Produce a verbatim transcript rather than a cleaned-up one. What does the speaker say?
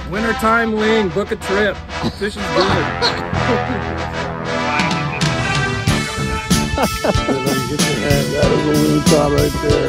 Wintertime wing, book a trip. Fishing's good. That is a wing caught right there.